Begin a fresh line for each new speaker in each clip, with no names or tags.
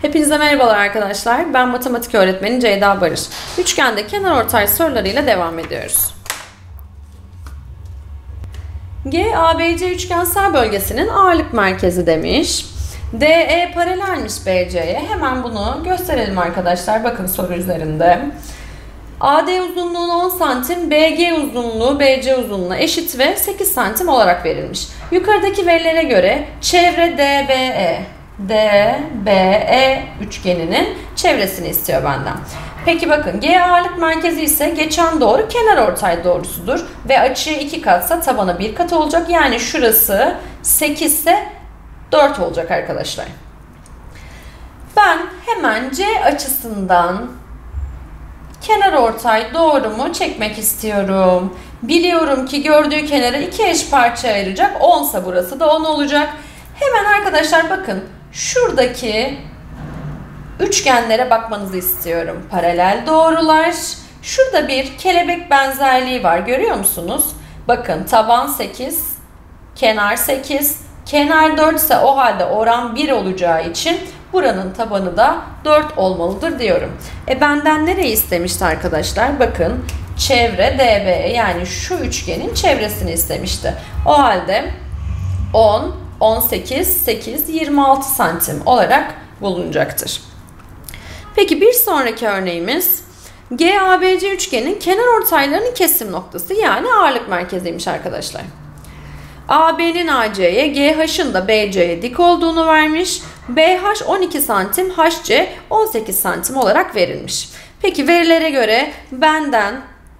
Hepinize merhabalar arkadaşlar. Ben matematik öğretmeni Ceyda Barış. Üçgende kenarortay sorularıyla devam ediyoruz. GABC üçgensel bölgesinin ağırlık merkezi demiş. DE paralelmiş BC'ye. Hemen bunu gösterelim arkadaşlar. Bakın soru üzerinde. AD uzunluğu 10 cm, BG uzunluğu BC uzunluğuna eşit ve 8 cm olarak verilmiş. Yukarıdaki verilere göre çevre DBE üçgeninin çevresini istiyor benden. Peki bakın, G ağırlık merkezi ise geçen doğru kenarortay doğrusudur ve açıya 2 katsa tabana 1 kat olacak. Yani şurası 8 ise 4 olacak arkadaşlar. Ben hemen C açısından kenarortay doğrumu çekmek istiyorum. Biliyorum ki gördüğü kenarı 2 eş parçaya ayıracak. 10 ise burası da 10 olacak. Hemen arkadaşlar bakın, şuradaki üçgenlere bakmanızı istiyorum. Paralel doğrular. Şurada bir kelebek benzerliği var. Görüyor musunuz? Bakın, taban 8, kenar 8, kenar 4 ise o halde oran 1 olacağı için buranın tabanı da 4 olmalıdır diyorum. Benden nereyi istemişti arkadaşlar? Bakın, çevre DB, yani şu üçgenin çevresini istemişti. O halde 10, 18, 8, 26 santim olarak bulunacaktır. Peki bir sonraki örneğimiz GABC üçgenin kenarortaylarının kesim noktası, yani ağırlık merkeziymiş arkadaşlar. AB'nin AC'ye, GH'ın da BC'ye dik olduğunu vermiş. BH 12 santim, HC 18 santim olarak verilmiş. Peki verilere göre benden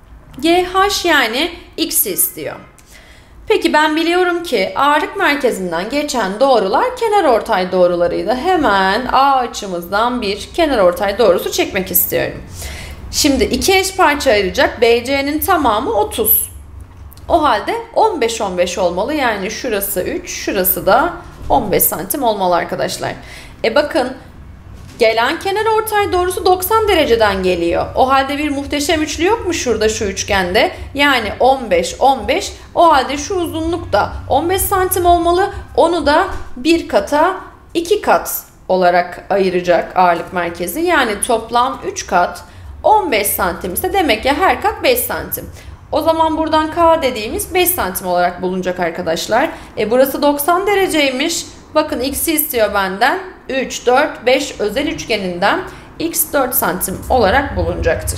GH yani X'i istiyor. Peki ben biliyorum ki ağırlık merkezinden geçen doğrular kenarortay doğrularıydı. Hemen A açımızdan bir kenarortay doğrusu çekmek istiyorum. Şimdi 2 eş parça ayıracak. BC'nin tamamı 30. O halde 15-15 olmalı. Yani şurası 3, şurası da 15 santim olmalı arkadaşlar. Bakın, gelen kenarortay doğrusu 90 dereceden geliyor. O halde bir muhteşem üçlü yok mu şurada, şu üçgende? Yani 15, 15. O halde şu uzunluk da 15 santim olmalı. Onu da bir kata 2 kat olarak ayıracak ağırlık merkezi. Yani toplam 3 kat 15 santim ise demek ki her kat 5 santim. O zaman buradan K dediğimiz 5 santim olarak bulunacak arkadaşlar. Burası 90 dereceymiş. Bakın, X'i istiyor benden. 3, 4, 5 özel üçgeninden X 4 santim olarak bulunacaktır.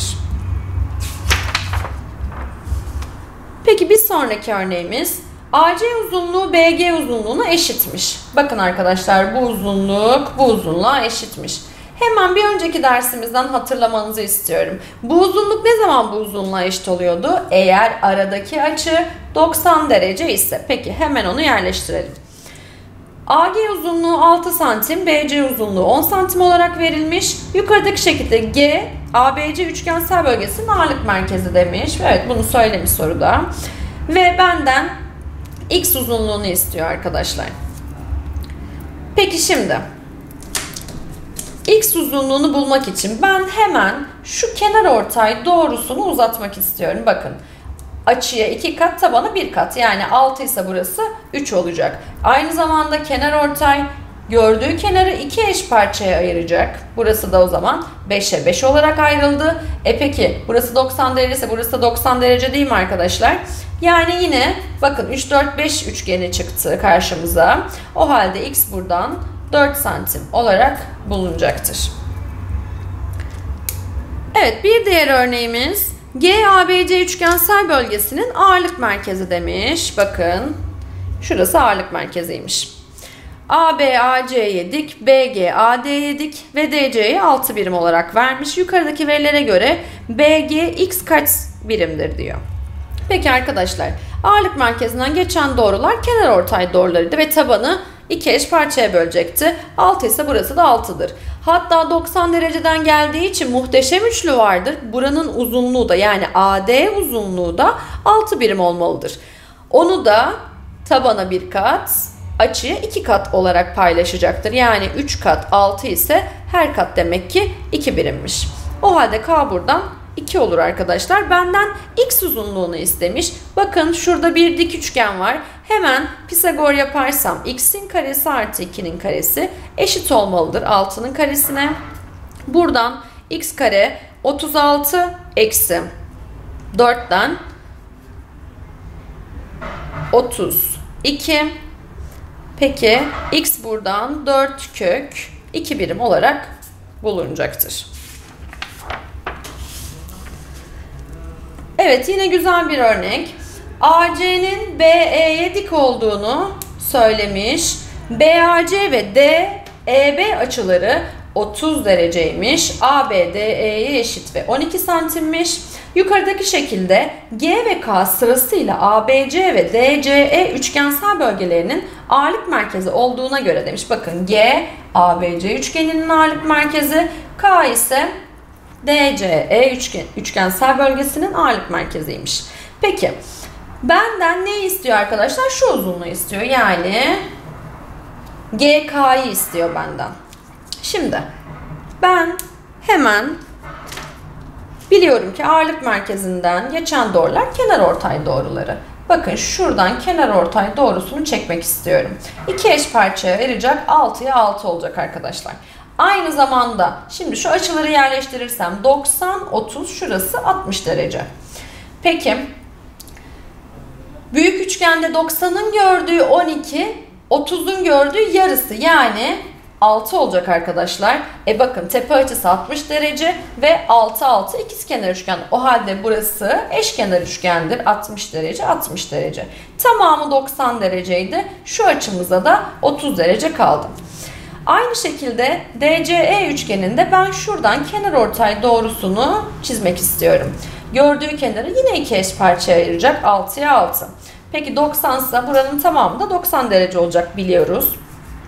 Peki bir sonraki örneğimiz AC uzunluğu BG uzunluğuna eşitmiş. Bakın arkadaşlar, bu uzunluk bu uzunluğa eşitmiş. Hemen bir önceki dersimizden hatırlamanızı istiyorum. Bu uzunluk ne zaman bu uzunluğa eşit oluyordu? Eğer aradaki açı 90 derece ise. Peki hemen onu yerleştirelim. AG uzunluğu 6 santim, BC uzunluğu 10 santim olarak verilmiş. Yukarıdaki şekilde G, ABC üçgensel bölgesinin ağırlık merkezi demiş. Evet, bunu söylemiş soruda. Ve benden X uzunluğunu istiyor arkadaşlar. Peki şimdi X uzunluğunu bulmak için ben hemen şu kenarortay doğrusunu uzatmak istiyorum. Bakın, açıya 2 kat, tabana 1 kat. Yani 6 ise burası 3 olacak. Aynı zamanda kenarortay gördüğü kenarı 2 eş parçaya ayıracak. Burası da o zaman 5'e 5 olarak ayrıldı. Peki burası 90 derece ise burası da 90 derece değil mi arkadaşlar? Yani yine bakın, 3, 4, 5 üçgeni çıktı karşımıza. O halde X buradan 4 santim olarak bulunacaktır. Evet, bir diğer örneğimiz GABC üçgensel bölgesinin ağırlık merkezi demiş. Bakın, şurası ağırlık merkeziymiş. AB AC'ye dik, BG AD'ye dik ve DC'ye 6 birim olarak vermiş. Yukarıdaki verilere göre BG X kaç birimdir diyor. Peki arkadaşlar, ağırlık merkezinden geçen doğrular kenarortay doğrularıydı ve tabanı 2 eş parçaya bölecekti. 6 ise burası da 6'dır. Hatta 90 dereceden geldiği için muhteşem üçlü vardır. Buranın uzunluğu da, yani AD uzunluğu da 6 birim olmalıdır. Onu da tabana 1 kat, açıya 2 kat olarak paylaşacaktır. Yani 3 kat 6 ise her kat demek ki 2 birimmiş. O halde K buradan 2 olur arkadaşlar. Benden X uzunluğunu istemiş. Bakın, şurada bir dik üçgen var. Hemen Pisagor yaparsam x'in karesi artı 2'nin karesi eşit olmalıdır 6'nın karesine. Buradan x kare 36 eksi 4'ten 32. Peki x buradan 4 kök 2 birim olarak bulunacaktır. Evet, yine güzel bir örnek. AC'nin BE'ye dik olduğunu söylemiş. BAC ve DEB açıları 30 dereceymiş. AB DE'ye eşit ve 12 santimmiş. Yukarıdaki şekilde G ve K sırasıyla ABC ve DCE üçgensel bölgelerinin ağırlık merkezi olduğuna göre demiş. Bakın G ABC üçgeninin ağırlık merkezi, K ise DCE üçgensel bölgesinin ağırlık merkeziymiş. Peki benden ne istiyor arkadaşlar? Şu uzunluğu istiyor. Yani GK'yı istiyor benden. Şimdi ben hemen biliyorum ki ağırlık merkezinden geçen doğrular kenarortay doğruları. Bakın şuradan kenarortay doğrusunu çekmek istiyorum. İki eş parçaya ayıracak, 6'ya 6 olacak arkadaşlar. Aynı zamanda şimdi şu açıları yerleştirirsem 90, 30, şurası 60 derece. Peki büyük üçgende 90'ın gördüğü 12, 30'un gördüğü yarısı yani 6 olacak arkadaşlar. Bakın tepe açısı 60 derece ve 6 6 ikizkenar üçgen. O halde burası eşkenar üçgendir. 60 derece 60 derece. Tamamı 90 dereceydi. Şu açımıza da 30 derece kaldı. Aynı şekilde DCE üçgeninde ben şuradan kenarortay doğrusunu çizmek istiyorum. Gördüğü kenarı yine iki eş parçaya ayıracak, 6'ya 6. Peki 90 ise buranın tamamı da 90 derece olacak biliyoruz.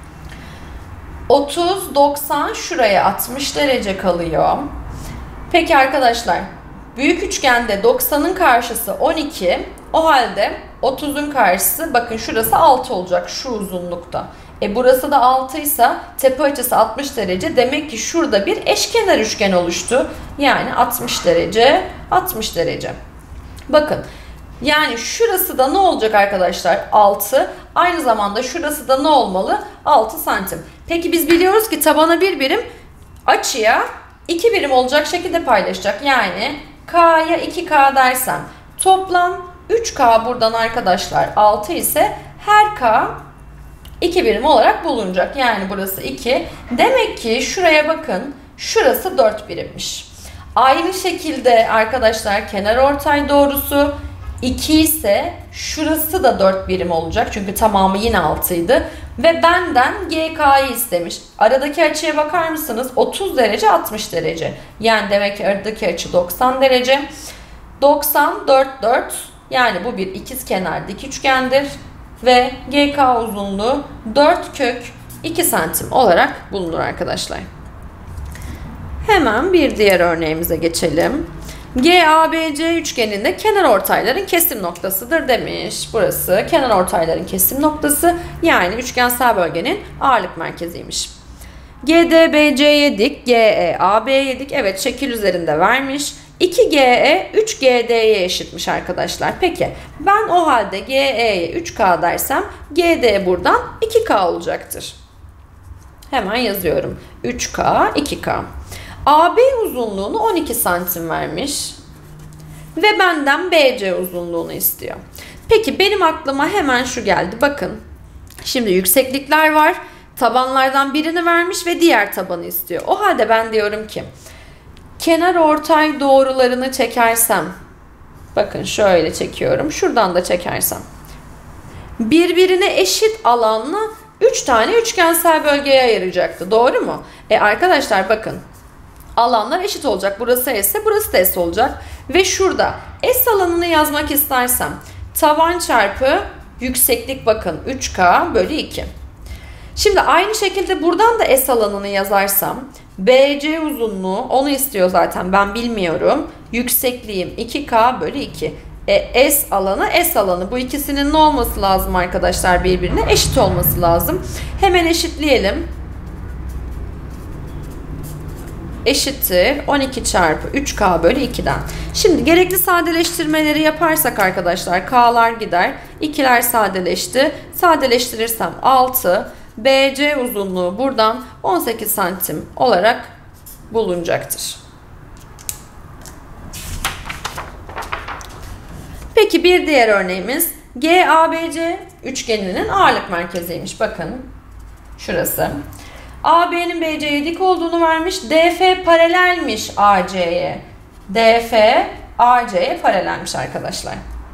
30, 90 şuraya 60 derece kalıyor. Peki arkadaşlar büyük üçgende 90'ın karşısı 12. O halde 30'un karşısı bakın şurası 6 olacak şu uzunlukta. Burası da 6 ise tepe açısı 60 derece. Demek ki şurada bir eşkenar üçgen oluştu. Yani 60 derece 60 derece. Bakın yani şurası da ne olacak arkadaşlar? 6. Aynı zamanda şurası da ne olmalı? 6 santim. Peki biz biliyoruz ki tabana bir birim, açıya 2 birim olacak şekilde paylaşacak. Yani K'ya 2K dersem toplam 3K buradan arkadaşlar 6 ise her K 2 birim olarak bulunacak. Yani burası 2. Demek ki şuraya bakın. Şurası 4 birimmiş. Aynı şekilde arkadaşlar kenarortay doğrusu 2 ise şurası da 4 birim olacak. Çünkü tamamı yine 6 idi. Ve benden GK'yı istemiş. Aradaki açıya bakar mısınız? 30 derece 60 derece. Yani demek ki aradaki açı 90 derece. 90 4 4. Yani bu bir ikizkenar dik üçgendir. Ve GK uzunluğu 4 kök 2 santim olarak bulunur arkadaşlar. Hemen bir diğer örneğimize geçelim. GABC üçgeninde kenarortayların kesim noktasıdır demiş. Burası kenarortayların kesim noktası yani üçgensel bölgenin ağırlık merkeziymiş. GDBC'ye dik, GE AB'ye dik. Evet, şekil üzerinde vermiş. 2GE 3GD'ye eşitmiş arkadaşlar. Peki ben o halde GE'ye 3K dersem GD buradan 2K olacaktır. Hemen yazıyorum. 3K 2K. AB uzunluğunu 12 santim vermiş. Ve benden BC uzunluğunu istiyor. Peki benim aklıma hemen şu geldi. Bakın şimdi yükseklikler var. Tabanlardan birini vermiş ve diğer tabanı istiyor. O halde ben diyorum ki kenarortay doğrularını çekersem, bakın şöyle çekiyorum, şuradan da çekersem birbirine eşit alanla 3 tane üçgensel bölgeye ayıracaktı. Doğru mu? Arkadaşlar bakın alanlar eşit olacak. Burası S ise burası da S olacak. Ve şurada S alanını yazmak istersem taban çarpı yükseklik bakın 3K bölü 2. Şimdi aynı şekilde buradan da S alanını yazarsam BC uzunluğu onu istiyor zaten ben bilmiyorum. Yüksekliğim 2K bölü 2. S alanı bu ikisinin ne olması lazım arkadaşlar, birbirine eşit olması lazım. Hemen eşitleyelim. eşittir 12 çarpı 3K bölü 2'den. Şimdi gerekli sadeleştirmeleri yaparsak arkadaşlar K'lar gider. 2'ler sadeleşti. Sadeleştirirsem 6. BC uzunluğu buradan 18 santim olarak bulunacaktır. Peki bir diğer örneğimiz GABC üçgeninin ağırlık merkeziymiş. Bakın şurası. AB'nin BC'ye dik olduğunu vermiş. DF paralelmiş AC'ye. DF AC'ye paralelmiş arkadaşlar.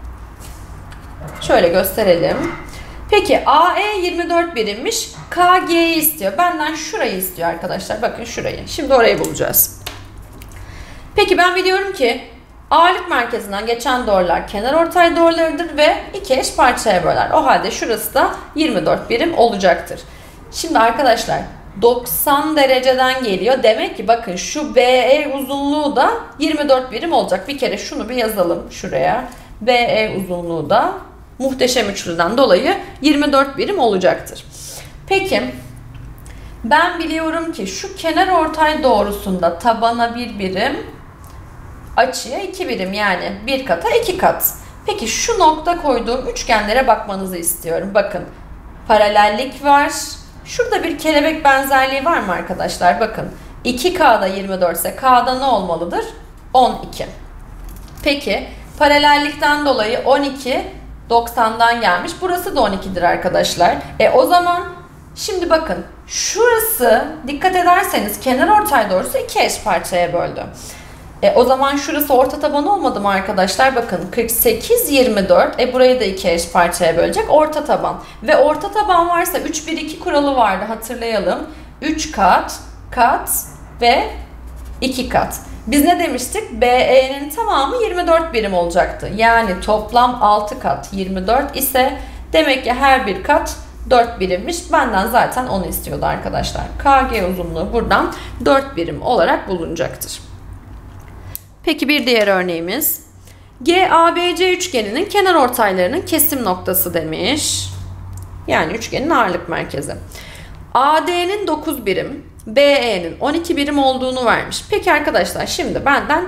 Şöyle gösterelim. Peki AE 24 birimmiş. KG'yi istiyor. Benden şurayı istiyor arkadaşlar. Bakın şurayı. Şimdi orayı bulacağız. Peki ben biliyorum ki ağırlık merkezinden geçen doğrular kenarortay doğrularıdır ve iki eş parçaya böler. O halde şurası da 24 birim olacaktır. Şimdi arkadaşlar 90 dereceden geliyor. Demek ki bakın şu BE uzunluğu da 24 birim olacak. Bir kere şunu bir yazalım şuraya. BE uzunluğu da muhteşem üçlüden dolayı 24 birim olacaktır. Peki ben biliyorum ki şu kenarortay doğrusunda tabana 1 birim, açıya 2 birim, yani bir kata 2 kat. Peki şu nokta koyduğum üçgenlere bakmanızı istiyorum. Bakın paralellik var. Şurada bir kelebek benzerliği var mı arkadaşlar? Bakın 2K'da 24 ise K'da ne olmalıdır? 12. Peki paralellikten dolayı 12 90'dan gelmiş. Burası da 12'dir arkadaşlar. O zaman şimdi bakın şurası, dikkat ederseniz kenarortay doğrusu iki eş parçaya böldü. O zaman şurası orta taban olmadı mı arkadaşlar? Bakın 48, 24. Burayı da iki eş parçaya bölecek. Orta taban. Ve orta taban varsa 3, 1, 2 kuralı vardı. Hatırlayalım. 3 kat, kat ve 2 kat. Biz ne demiştik? BE'nin tamamı 24 birim olacaktı. Yani toplam 6 kat 24 ise demek ki her bir kat 4 birimmiş. Benden zaten onu istiyordu arkadaşlar. KG uzunluğu buradan 4 birim olarak bulunacaktır. Peki bir diğer örneğimiz GABC üçgeninin kenarortaylarının kesim noktası demiş. Yani üçgenin ağırlık merkezi. AD'nin 9 birim, BE'nin 12 birim olduğunu vermiş. Peki arkadaşlar şimdi benden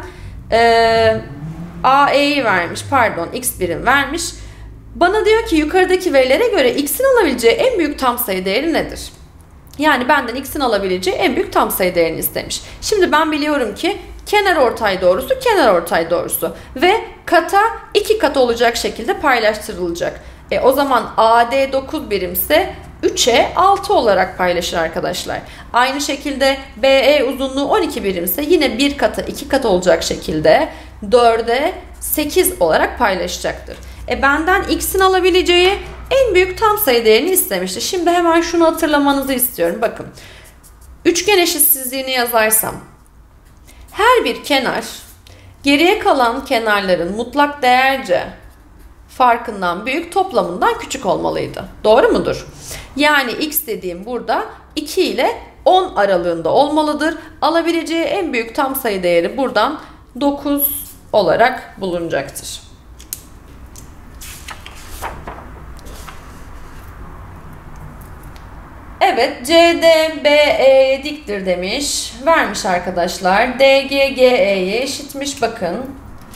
AE'yi vermiş, pardon x birim vermiş. Bana diyor ki yukarıdaki verilere göre x'in alabileceği en büyük tam sayı değeri nedir? Yani benden x'in alabileceği en büyük tam sayı değerini istemiş. Şimdi ben biliyorum ki kenarortay doğrusu kenarortay doğrusu ve kata 2 kat olacak şekilde paylaştırılacak. O zaman AD 9 birimse 3'e 6 olarak paylaşır arkadaşlar. Aynı şekilde BE uzunluğu 12 birimse yine bir kata 2 kat olacak şekilde 4'e 8 olarak paylaşacaktır. Benden x'in alabileceği en büyük tam sayı değerini istemişti. Şimdi hemen şunu hatırlamanızı istiyorum. Bakın üçgen eşitsizliğini yazarsam her bir kenar geriye kalan kenarların mutlak değerce farkından büyük, toplamından küçük olmalıydı. Doğru mudur? Yani x dediğim burada 2 ile 10 aralığında olmalıdır. Alabileceği en büyük tam sayı değeri buradan 9 olarak bulunacaktır. Evet, CD BE'ye diktir demiş. Vermiş arkadaşlar. DG GE'ye eşitmiş. Bakın.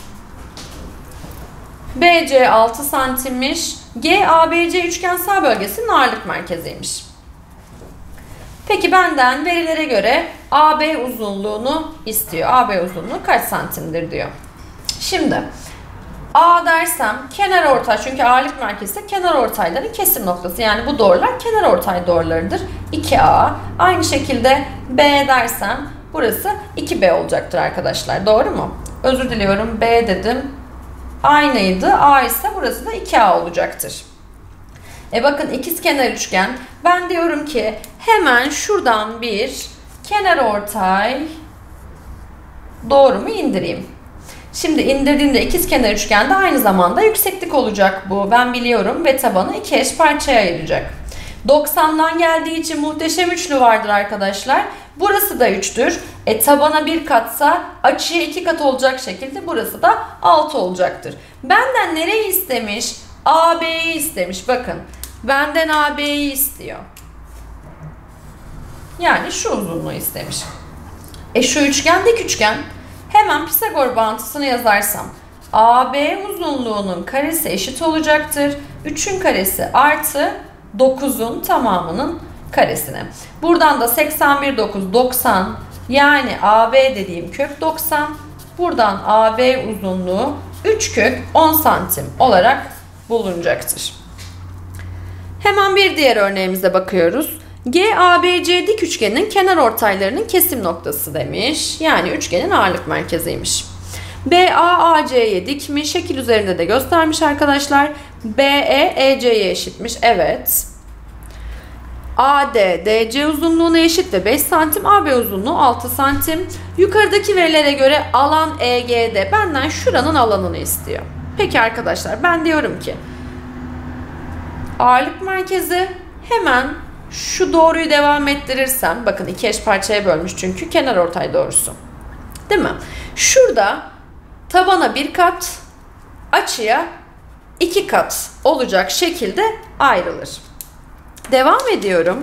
BC 6 santimmiş. GABC üçgensel bölgesinin ağırlık merkeziymiş. Peki benden verilere göre AB uzunluğunu istiyor. AB uzunluğu kaç santimdir diyor. Şimdi A dersem kenarortay, çünkü ağırlık merkezi ise kenarortayların kesim noktası. Yani bu doğrular kenarortay doğrularıdır. 2A. Aynı şekilde B dersem burası 2B olacaktır arkadaşlar. Doğru mu? Özür diliyorum, B dedim. Aynıydı. A ise burası da 2A olacaktır. Bakın ikizkenar üçgen. Ben diyorum ki hemen şuradan bir kenarortay doğrumu indireyim. Şimdi indirdiğimde ikizkenar üçgende aynı zamanda yükseklik olacak bu. Ben biliyorum ve tabanı iki eş parçaya ayıracak. 90'dan geldiği için muhteşem üçlü vardır arkadaşlar. Burası da 3'tür. Tabana bir katsa açıya 2 kat olacak şekilde burası da 6 olacaktır. Benden nereyi istemiş? AB'yi istemiş. Bakın benden AB'yi istiyor. Yani şu uzunluğu istemiş. Şu üçgen dik üçgen. Hemen Pisagor bağıntısını yazarsam AB uzunluğunun karesi eşit olacaktır. 3'ün karesi artı 9'un tamamının karesine. Buradan da 81, 9, 90. Yani AB dediğim kök 90. Buradan AB uzunluğu 3 kök 10 santim olarak bulunacaktır. Hemen bir diğer örneğimize bakıyoruz. GABC dik üçgenin kenar ortaylarının kesim noktası demiş. Yani üçgenin ağırlık merkeziymiş. BAAC'ye dikmiş. Şekil üzerinde de göstermiş arkadaşlar. BE EC'ye eşitmiş. Evet. AD DC uzunluğuna eşit ve 5 santim. AB uzunluğu 6 santim. Yukarıdaki verilere göre alan EG'de benden şuranın alanını istiyor. Peki arkadaşlar, ben diyorum ki ağırlık merkezi, hemen şu doğruyu devam ettirirsem, bakın iki eş parçaya bölmüş çünkü kenar ortay doğrusu. Değil mi? Şurada tabana bir kat, açıya 2 kat olacak şekilde ayrılır. Devam ediyorum.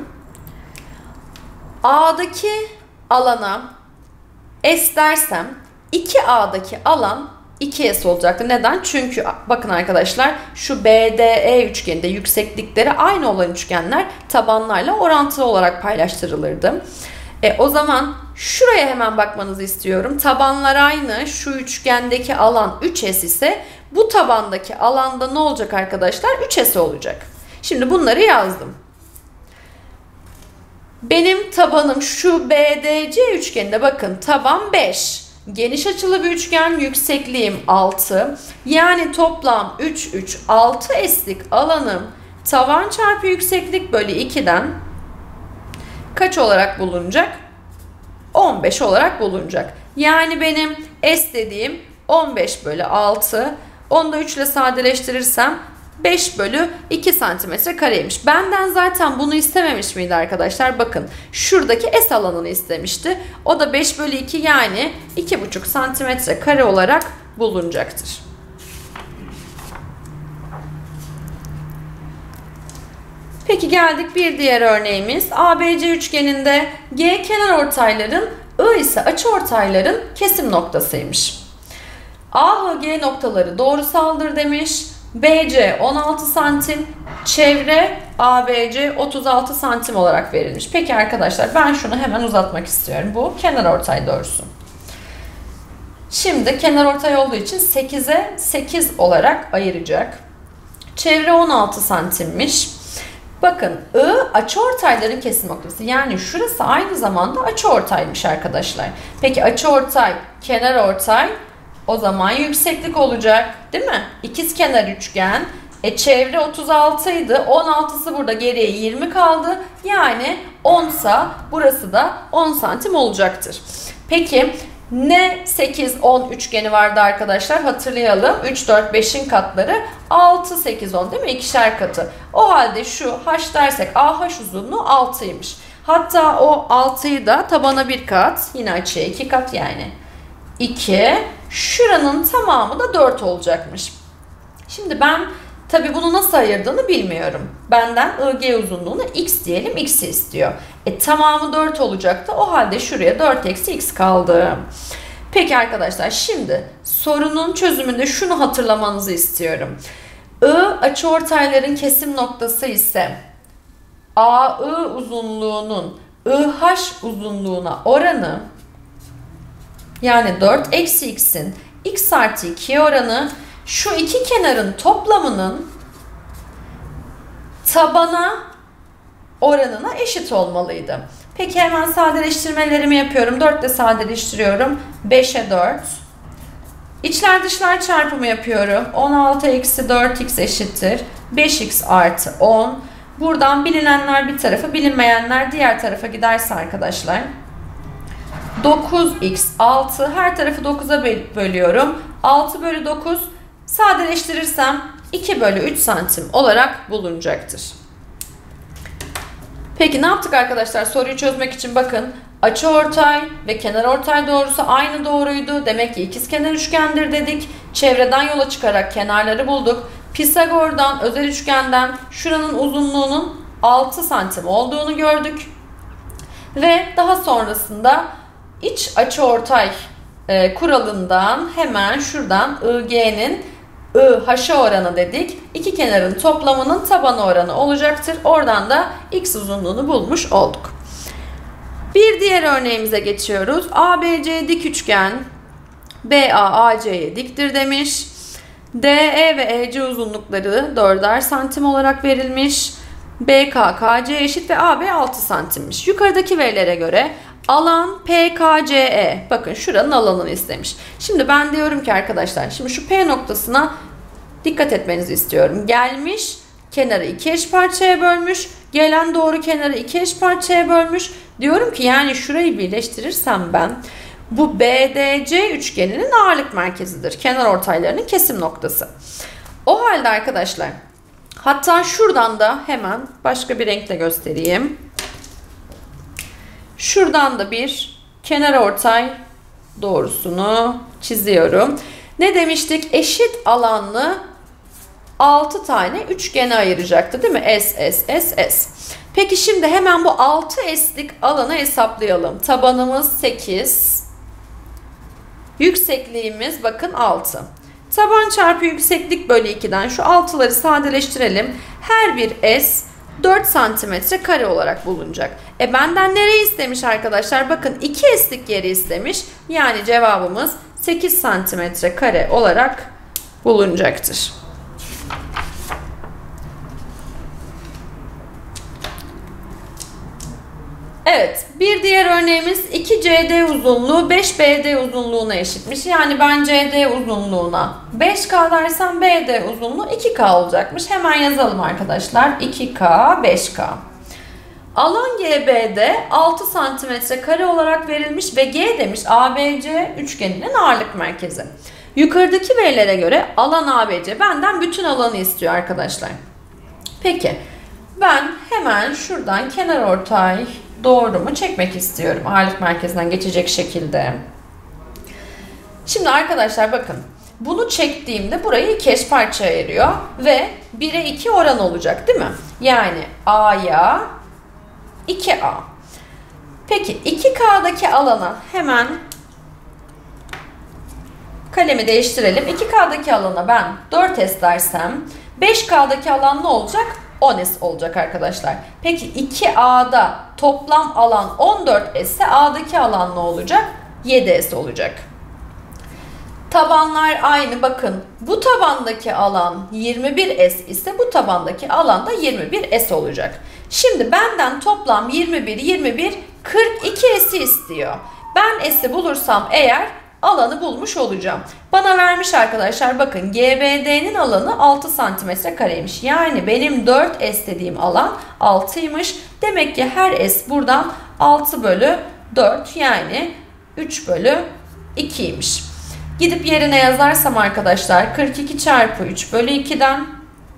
A'daki alana S dersem 2A'daki alan 2S olacaktı. Neden? Çünkü bakın arkadaşlar, şu BDE üçgeninde yükseklikleri aynı olan üçgenler tabanlarla orantılı olarak paylaştırılırdı. O zaman şuraya hemen bakmanızı istiyorum. Tabanlar aynı. Şu üçgendeki alan 3S ise bu tabandaki alanda ne olacak arkadaşlar? 3S olacak. Şimdi bunları yazdım. Benim tabanım şu BDC üçgeninde, bakın taban 5. Geniş açılı bir üçgen, yüksekliğim 6. Yani toplam 3, 3, 6S'lik alanım tavan çarpı yükseklik bölü 2'den kaç olarak bulunacak? 15 olarak bulunacak. Yani benim S dediğim 15 bölü 6. Onu da 3 ile sadeleştirirsem 5 bölü 2 santimetre kareymiş. Benden zaten bunu istememiş miydi arkadaşlar? Bakın şuradaki S alanını istemişti. O da 5 bölü 2, yani 2,5 santimetre kare olarak bulunacaktır. Peki geldik bir diğer örneğimiz. ABC üçgeninde G kenarortayların, I ise açıortayların kesim noktasıymış. AHG noktaları doğrusaldır demiş. BC 16 santim, çevre ABC 36 santim olarak verilmiş. Peki arkadaşlar, ben şunu hemen uzatmak istiyorum. Bu kenarortay doğrusu. Şimdi kenarortay olduğu için 8'e 8 olarak ayıracak. Çevre 16 santimmiş. Bakın I açıortayların kesim noktası. Yani şurası aynı zamanda açıortaymış arkadaşlar. Peki açıortay, kenarortay, o zaman yükseklik olacak, değil mi? İkizkenar üçgen. Çevre 36 idi. 16'sı burada, geriye 20 kaldı. Yani 10 sa burası da 10 santim olacaktır. Peki ne 8, 10 üçgeni vardı arkadaşlar? Hatırlayalım. 3, 4, 5'in katları 6, 8, 10 değil mi? İkişer katı. O halde şu H dersek AH uzunluğu 6'ymış. Hatta o 6'yı da tabana bir kat, yine açıya 2 kat, yani 2. Şuranın tamamı da 4 olacakmış. Şimdi ben tabi bunu nasıl ayırdığını bilmiyorum. Benden IG uzunluğunu x diyelim, x'i istiyor. Tamamı 4 olacaktı. O halde şuraya 4 eksi x kaldı. Peki arkadaşlar, şimdi sorunun çözümünde şunu hatırlamanızı istiyorum. I açıortayların kesim noktası ise AI uzunluğunun IH uzunluğuna oranı, yani 4 eksi x'in x artı 2 oranı, şu iki kenarın toplamının tabana oranına eşit olmalıydı. Peki hemen sadeleştirmelerimi yapıyorum. 4 ile sadeleştiriyorum. 5'e 4. İçler dışlar çarpımı yapıyorum. 16 eksi 4x eşittir 5x artı 10. Buradan bilinenler bir tarafa, bilinmeyenler diğer tarafa giderse arkadaşlar, 9x 6, her tarafı 9'a bölüyorum. 6 bölü 9 sadeleştirirsem 2 bölü 3 santim olarak bulunacaktır. Peki ne yaptık arkadaşlar? Soruyu çözmek için bakın, açıortay ve kenarortay doğrusu aynı doğruydu. Demek ki ikizkenar üçgendir dedik. Çevreden yola çıkarak kenarları bulduk. Pisagor'dan, özel üçgenden şuranın uzunluğunun 6 santim olduğunu gördük. Ve daha sonrasında iç açıortay kuralından hemen şuradan IG'nin IH'a oranı dedik. İki kenarın toplamının tabanı oranı olacaktır. Oradan da x uzunluğunu bulmuş olduk. Bir diğer örneğimize geçiyoruz. ABC dik üçgen, BA AC'ye diktir demiş. DE ve EC uzunlukları 4'er santim olarak verilmiş. BK KC eşit ve AB 6 santimmiş. Yukarıdaki verilere göre alan PKCE. Bakın şuranın alanını istemiş. Şimdi ben diyorum ki arkadaşlar, şimdi şu P noktasına dikkat etmenizi istiyorum. Gelmiş, kenarı iki eş parçaya bölmüş. Gelen doğru kenarı iki eş parçaya bölmüş. Diyorum ki yani şurayı birleştirirsem ben, bu BDC üçgeninin ağırlık merkezidir. Kenar ortaylarının kesim noktası. O halde arkadaşlar, hatta şuradan da hemen başka bir renkle göstereyim. Şuradan da bir kenar ortay doğrusunu çiziyorum. Ne demiştik? Eşit alanlı 6 tane üçgene ayıracaktı değil mi? S, S, S, S. Peki şimdi hemen bu 6S'lik alanı hesaplayalım. Tabanımız 8. Yüksekliğimiz bakın 6. Taban çarpı yükseklik bölü 2'den şu 6'ları sadeleştirelim. Her bir S 4 santimetre kare olarak bulunacak. Benden nereyi istemiş arkadaşlar? Bakın 2S'lik yeri istemiş. Yani cevabımız 8 santimetre kare olarak bulunacaktır. Evet, bir diğer örneğimiz 2CD uzunluğu 5BD uzunluğuna eşitmiş. Yani ben CD uzunluğuna 5K dersem BD uzunluğu 2K olacakmış. Hemen yazalım arkadaşlar. 2K, 5K. Alan GBD 6 cm kare olarak verilmiş ve G demiş ABC üçgeninin ağırlık merkezi. Yukarıdaki verilere göre alan ABC benden bütün alanı istiyor arkadaşlar. Peki ben hemen şuradan kenarortay doğrumu çekmek istiyorum ağırlık merkezinden geçecek şekilde. Şimdi arkadaşlar bakın, bunu çektiğimde burayı iki eş parçaya ayırıyor ve 1'e 2 oran olacak değil mi? Yani A'ya 2A. Peki 2K'daki alana hemen kalemi değiştirelim. 2K'daki alana ben 4S dersem 5K'daki alan ne olacak? 10S olacak arkadaşlar. Peki 2A'da toplam alan 14S ise A'daki alan ne olacak? 7S olacak. Tabanlar aynı. Bakın bu tabandaki alan 21S ise bu tabandaki alan da 21S olacak. Şimdi benden toplam 21 42S'i istiyor. Ben S'i bulursam eğer alanı bulmuş olacağım. Bana vermiş arkadaşlar, bakın GBD'nin alanı 6 cm kareymiş. Yani benim 4S dediğim alan 6'ymış. Demek ki her S buradan 6 bölü 4 yani 3 bölü 2'ymiş. Gidip yerine yazarsam arkadaşlar 42 çarpı 3 bölü 2'den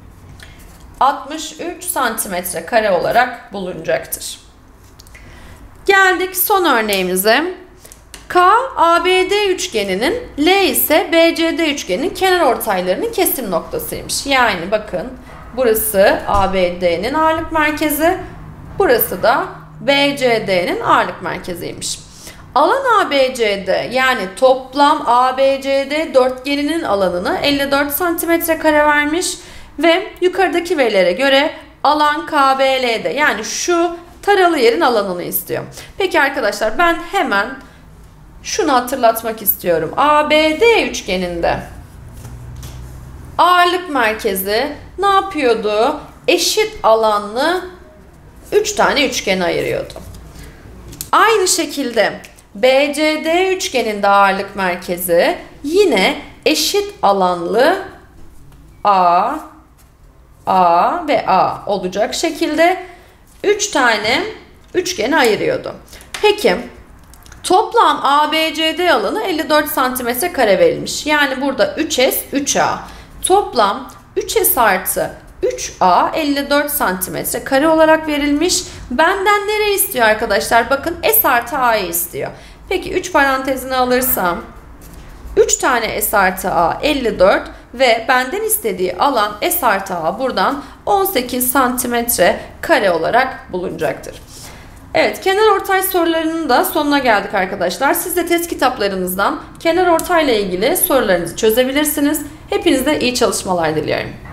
63 santimetre kare olarak bulunacaktır. Geldik son örneğimize. K, ABD üçgeninin, L ise BCD üçgeninin kenar ortaylarının kesim noktasıymış. Yani bakın burası ABD'nin ağırlık merkezi, burası da BCD'nin ağırlık merkeziymiş. Alan ABCD yani toplam ABCD dörtgeninin alanını 54 santimetre kare vermiş ve yukarıdaki verilere göre alan KBL'de yani şu taralı yerin alanını istiyor. Peki arkadaşlar ben hemen şunu hatırlatmak istiyorum. ABD üçgeninde ağırlık merkezi ne yapıyordu? Eşit alanlı 3 tane üçgene ayırıyordu. Aynı şekilde BCD üçgeninde ağırlık merkezi yine eşit alanlı A ve A olacak şekilde 3 tane üçgene ayırıyordu. Peki toplam ABCD alanı 54 santimetre kare verilmiş. Yani burada 3S, 3A. Toplam 3S artı 3A 54 santimetre kare olarak verilmiş. Benden nereyi istiyor arkadaşlar? Bakın S artı A'yı istiyor. Peki 3 parantezini alırsam 3 tane S artı A 54 ve benden istediği alan S artı A buradan 18 santimetre kare olarak bulunacaktır. Evet, kenar ortay sorularının da sonuna geldik arkadaşlar. Siz de test kitaplarınızdan kenar ortayla ilgili sorularınızı çözebilirsiniz. Hepinize iyi çalışmalar diliyorum.